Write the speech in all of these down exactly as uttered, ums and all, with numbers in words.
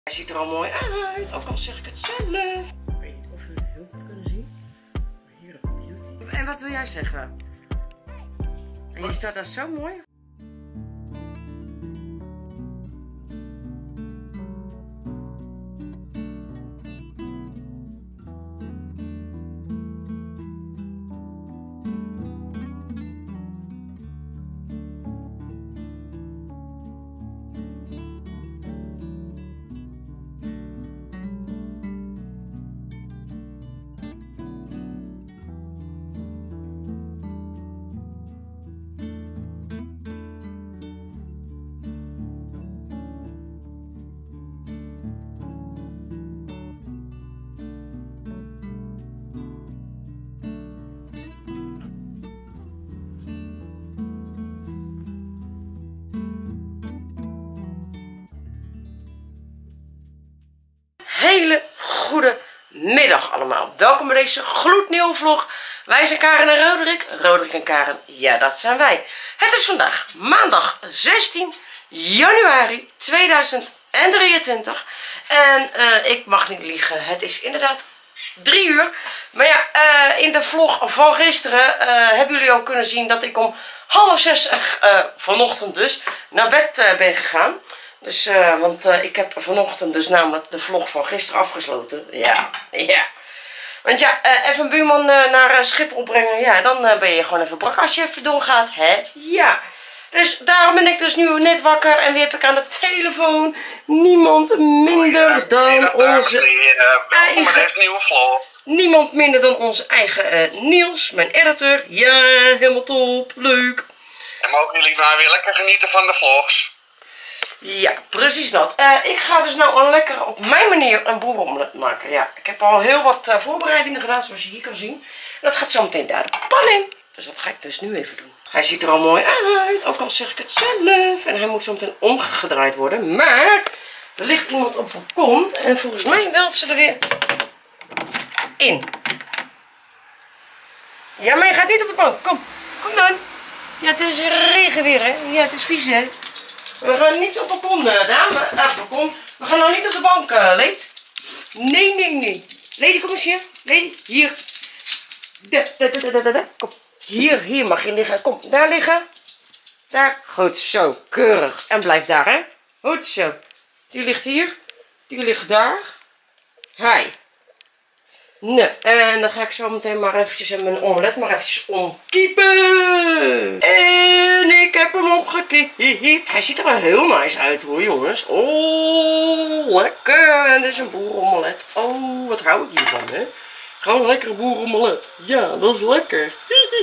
Hij ziet er al mooi uit, ook al zeg ik het zelf. Ik weet niet of jullie het heel goed kunnen zien. Maar hier even beauty. En wat wil jij zeggen? En je staat daar zo mooi. Hele goede middag allemaal. Welkom bij deze gloednieuwe vlog. Wij zijn Karen en Roderick. Roderick en Karen, ja dat zijn wij. Het is vandaag maandag zestien januari tweeduizend drieëntwintig. En uh, ik mag niet liegen, het is inderdaad drie uur. Maar ja, uh, in de vlog van gisteren uh, hebben jullie ook kunnen zien dat ik om half zes uh, vanochtend dus naar bed uh, ben gegaan. Dus, uh, want uh, ik heb vanochtend dus namelijk de vlog van gisteren afgesloten. Ja, ja. Want ja, uh, even een buurman uh, naar uh, Schiphol brengen. Ja, dan uh, ben je gewoon even brak als je even doorgaat. Hè? Ja. Dus daarom ben ik dus nu net wakker. En wie heb ik aan de telefoon? Niemand minder dan onze eigen... nieuwe vlog. Niemand minder dan onze eigen uh, Niels, mijn editor. Ja, helemaal top. Leuk. En mogen jullie nou weer lekker genieten van de vlogs? Ja, precies dat. Uh, ik ga dus nou al lekker op mijn manier een boerenomelet maken. Ja, ik heb al heel wat uh, voorbereidingen gedaan, zoals je hier kan zien. Dat gaat zo meteen daar de pan in. Dus dat ga ik dus nu even doen. Hij ziet er al mooi uit, ook al zeg ik het zelf. En hij moet zo meteen omgedraaid worden. Maar er ligt iemand op het balkon en volgens mij wilt ze er weer in. Ja, maar je gaat niet op de bank. Kom, kom dan. Ja, het is regen weer, hè. Ja, het is vies, hè. We gaan niet op het balkon, uh, dame. Uh, balkon. We gaan nou niet op de bank, uh, Leed. Nee, nee, nee. Lady, kom eens hier. Lady, hier. Da, da, da, da, da, da. Kom. Hier, hier mag je liggen. Kom, daar liggen. Daar. Goed zo. Keurig. En blijf daar, hè. Goed zo. Die ligt hier. Die ligt daar. Hi. Nee, en dan ga ik zo meteen maar eventjes mijn omelet maar eventjes omkiepen. En ik heb hem opgekiept. Hij ziet er wel heel nice uit hoor jongens. Oh, lekker. En dit is een boerenomelet. Oh, wat hou ik hiervan hè. Gewoon een lekkere boerenomelet. Ja, dat is lekker.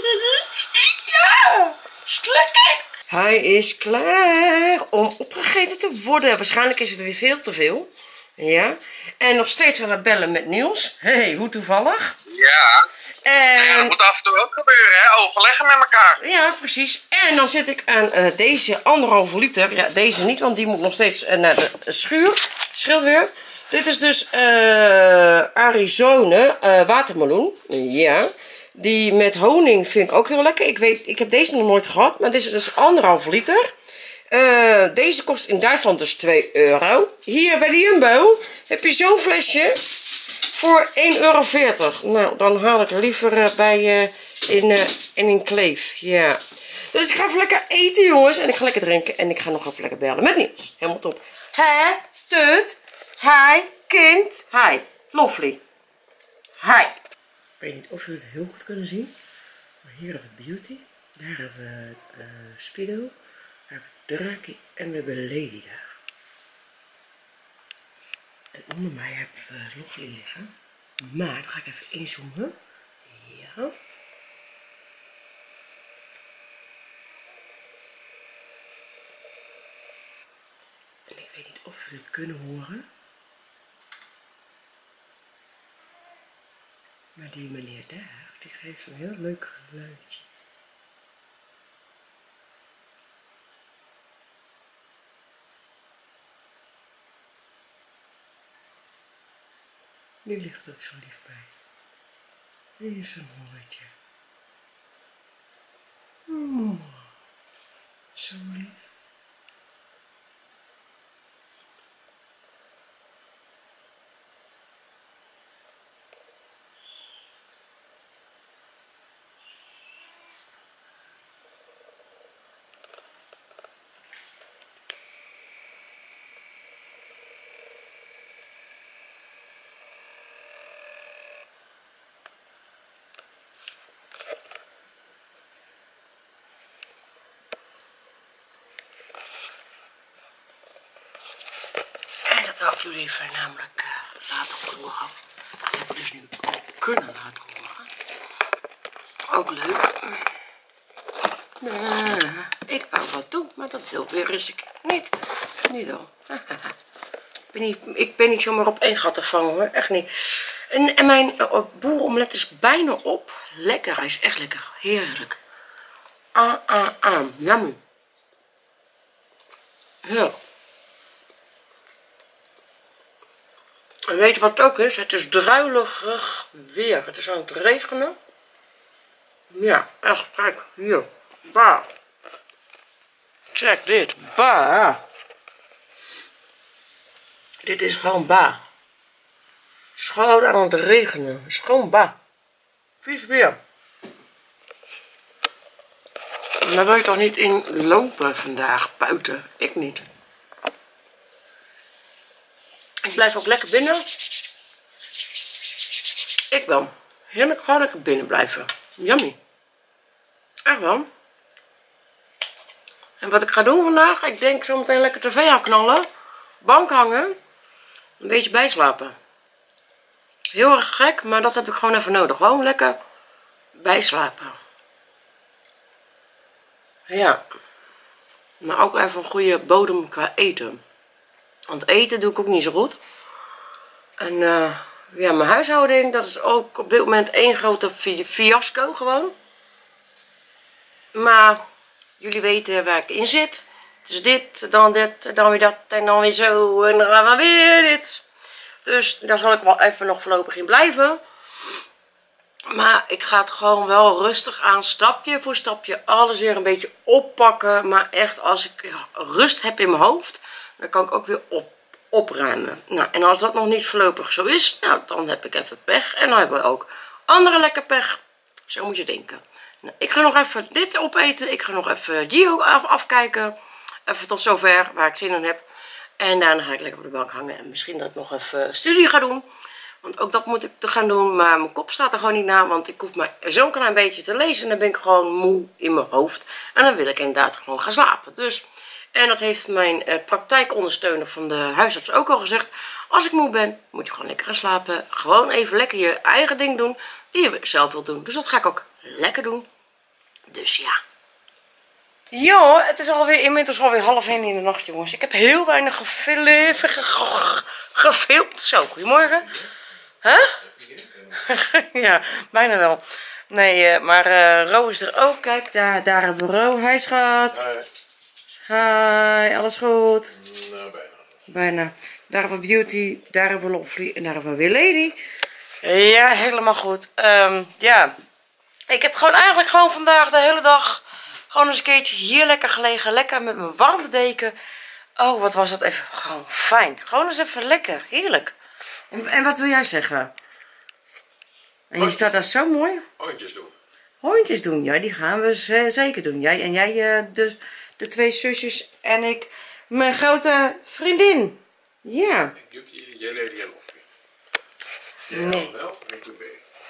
Ja, is lekker. Hij is klaar om opgegeten te worden. Waarschijnlijk is het weer veel te veel. Ja, en nog steeds aan het bellen met Niels. Hé, hey, hoe toevallig. Ja. En... ja, dat moet af en toe ook gebeuren, hè? Overleggen met elkaar. Ja, precies. En dan zit ik aan uh, deze anderhalve liter. Ja, deze niet, want die moet nog steeds uh, naar de schuur. Scheelt weer. Dit is dus uh, Arizona uh, watermeloen. Ja. Die met honing vind ik ook heel lekker. Ik weet, ik heb deze nog nooit gehad, maar dit is dus anderhalve liter. Uh, deze kost in Duitsland dus twee euro. Hier bij de Jumbo heb je zo'n flesje voor één euro veertig. Nou, dan haal ik er liever uh, bij uh, in, uh, in een kleef. Ja. Dus ik ga even lekker eten, jongens. En ik ga lekker drinken. En ik ga nog even lekker bellen met Niels. Helemaal top. Hè? Tut? Hi, kind. Hi. Lovely. Hi. Ik weet niet of jullie het heel goed kunnen zien. Maar hier hebben we Beauty. Daar hebben we uh, Speedo. Daar hebben we Draki en we hebben Lady daar. En onder mij hebben we Lovely liggen. Maar dan ga ik even inzoomen. Ja. En ik weet niet of jullie het kunnen horen. Maar die meneer daar, die geeft een heel leuk geluidje. Die ligt ook zo lief bij. Die is een honderdje. Oh, zo lief. dat had ik jullie even namelijk uh, laten horen. Dat heb ik dus nu ook kunnen laten horen. Ook leuk. Uh, ik wou wat doen, maar dat wil weer eens ik niet. Nu wel. ik, ben niet ik ben niet zomaar op één gat te vangen hoor, echt niet. En, en mijn uh, boerenomelet is bijna op. Lekker, hij is echt lekker. Heerlijk. Ah, ah, ah. Yummy. Ja. En weet je wat het ook is? Het is druilerig weer. Het is aan het regenen. Ja, echt. Kijk, hier. Bah. Check dit. Bah. Dit is gewoon bah. Het is gewoon aan het regenen. Het is gewoon bah. Vies weer. Daar wil je toch niet in lopen vandaag, buiten? Ik niet. Ik blijf ook lekker binnen. Ik wel. Heerlijk gewoon lekker binnen blijven. Yummy. Echt wel. En wat ik ga doen vandaag, ik denk zo meteen lekker tv aanknallen. Bank hangen. Een beetje bijslapen. Heel erg gek, maar dat heb ik gewoon even nodig. Gewoon lekker bijslapen. Ja. Maar ook even een goede bodem qua eten. Want eten doe ik ook niet zo goed. En uh, ja, mijn huishouding, dat is ook op dit moment één grote fi fiasco gewoon. Maar jullie weten waar ik in zit. Dus dit, dan dit, dan weer dat en dan weer zo en dan gaan we weer dit. Dus daar zal ik wel even nog voorlopig in blijven. Maar ik ga het gewoon wel rustig aan, stapje voor stapje, alles weer een beetje oppakken. Maar echt, als ik rust heb in mijn hoofd, dan kan ik ook weer op, opruimen. Nou, en als dat nog niet voorlopig zo is, nou, dan heb ik even pech. En dan hebben we ook andere lekker pech. Zo moet je denken. Nou, ik ga nog even dit opeten. Ik ga nog even Gio af, afkijken. Even tot zover, waar ik zin in heb. En daarna ga ik lekker op de bank hangen. En misschien dat ik nog even studie ga doen. Want ook dat moet ik te gaan doen. Maar mijn kop staat er gewoon niet naar. Want ik hoef maar zo'n klein beetje te lezen. En dan ben ik gewoon moe in mijn hoofd. En dan wil ik inderdaad gewoon gaan slapen. Dus, en dat heeft mijn eh, praktijkondersteuner van de huisarts ook al gezegd. Als ik moe ben, moet je gewoon lekker gaan slapen. Gewoon even lekker je eigen ding doen. Die je zelf wilt doen. Dus dat ga ik ook lekker doen. Dus ja. Ja, het is alweer inmiddels alweer half één in de nacht, jongens. Ik heb heel weinig gefilmd. Gefilmd. Zo, goedemorgen. Huh? Ja, bijna wel. Nee, uh, maar uh, Ro is er ook. Kijk, daar, daar hebben we Ro. Hi, schat. Hi. Hi, alles goed? Nou, bijna. Bijna. Daar hebben we Beauty, daar hebben we Lovely en daar hebben we weer Lady. Ja, helemaal goed. Um, ja, ik heb gewoon eigenlijk gewoon vandaag de hele dag gewoon eens een keertje hier lekker gelegen. Lekker met mijn warme deken. Oh, wat was dat even gewoon fijn. Gewoon eens even lekker. Heerlijk. En, en wat wil jij zeggen? En je staat daar zo mooi. Hondjes doen. Hondjes doen, ja, die gaan we z zeker doen. Jij en jij, uh, de, de twee zusjes en ik, mijn grote vriendin. Ja. Jij Lady en Lovely. Nee. Wel, en ik doe B.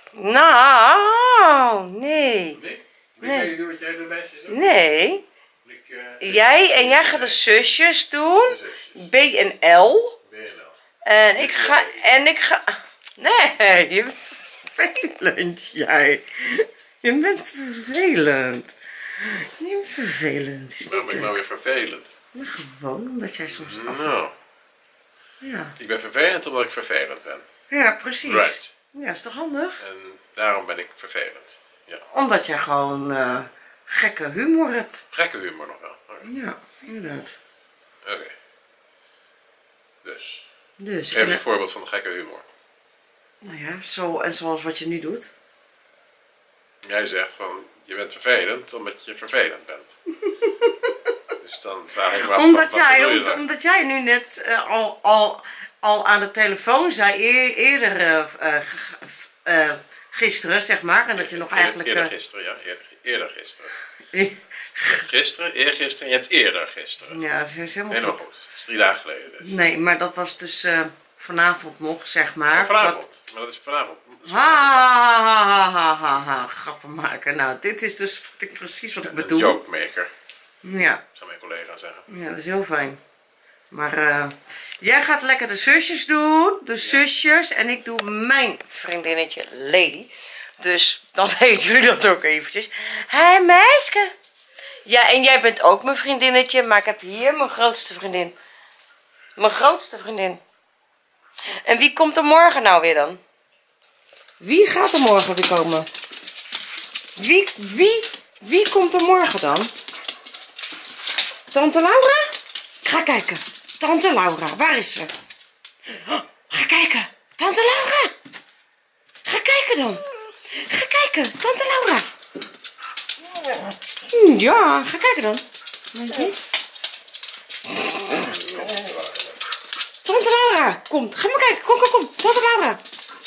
Nou, nee. Nee? Wil Nee. jij doen wat jij de meisjes doet? Nee. Ik, uh, Jij en jij gaat de zusjes doen. De zusjes. B en L. B en L. En ik ga, en ik ga... Nee, je bent vervelend, jij. Je bent vervelend. Je bent vervelend. Is Waarom ben ik nou weer vervelend? Maar gewoon omdat jij soms af... Nou, Ja. ik ben vervelend omdat ik vervelend ben. Ja, precies. Right. Ja, is toch handig? En daarom ben ik vervelend. Ja. Omdat jij gewoon uh, gekke humor hebt. Gekke humor nog wel. Oké. Ja, inderdaad. Okay. Dus. Dus, Geef en, een voorbeeld van de gekke humor. nou ja, zo en zoals wat je nu doet. Jij zegt van, je bent vervelend omdat je vervelend bent. Dus dan vraag ik me af, Omdat wat jij, bedoel je om, daar? omdat jij nu net uh, al, al, al aan de telefoon zei, eer, eerder uh, uh, uh, gisteren, zeg maar. En dat je nog eigenlijk... Eerder Uh, gisteren, ja. Eerder, eerder gisteren. Je hebt gisteren, eergisteren en je hebt eerder gisteren. ja, dat is helemaal Helemaal goed. goed. Dat is drie dagen geleden dus. Nee, maar dat was dus uh, vanavond nog, zeg maar. Maar vanavond. Wat... Maar dat is vanavond. Dat is Ha, ha, ha, ha, ha, ha, grappen maken. Nou, dit is dus wat ik, precies wat ik een bedoel. joke maker, Ja. zou mijn collega zeggen. Ja, dat is heel fijn. Maar uh, jij gaat lekker de zusjes doen. De zusjes. En ik doe mijn vriendinnetje Lady. Dus dan weten jullie dat ook eventjes. Hé meisje. Ja, en jij bent ook mijn vriendinnetje. Maar ik heb hier mijn grootste vriendin. Mijn grootste vriendin. En wie komt er morgen nou weer dan? Wie gaat er morgen weer komen? Wie, wie, wie komt er morgen dan? Tante Laura? Ga kijken. Tante Laura, waar is ze? Oh, ga kijken. Tante Laura. Ga kijken dan. Ga kijken. Tante Laura. Ja, ga kijken dan. Weet je niet? Tante Laura, kom. Ga maar kijken. Kom, kom, kom. Tante Laura.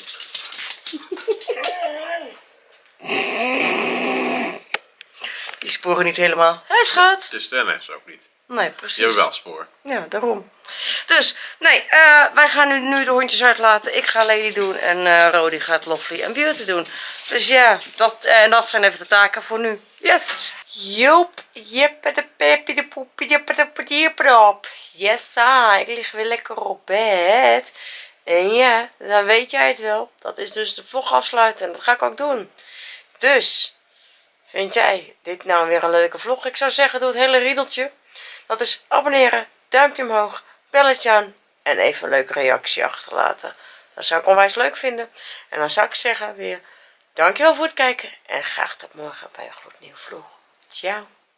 Die sporen niet helemaal. Hé, schat. De stennis ook niet. Nee, precies. Die hebben wel spoor. Ja, daarom. Dus, nee, uh, wij gaan nu, nu de hondjes uitlaten. Ik ga Lady doen en uh, Rodi gaat Lovely en Beauty doen. Dus ja, dat, en dat zijn even de taken voor nu. Yes! Joep, jeppe de peppie de poepie de poepie. Yes, ah, ik lig weer lekker op bed. En ja, dan weet jij het wel. Dat is dus de vlog afsluiten en dat ga ik ook doen. Dus, vind jij dit nou weer een leuke vlog? Ik zou zeggen, doe het hele riedeltje. Dat is abonneren, duimpje omhoog, belletje aan en even een leuke reactie achterlaten. Dat zou ik onwijs leuk vinden. En dan zou ik zeggen weer, dankjewel voor het kijken en graag tot morgen bij een gloednieuwe vlog. Ciao.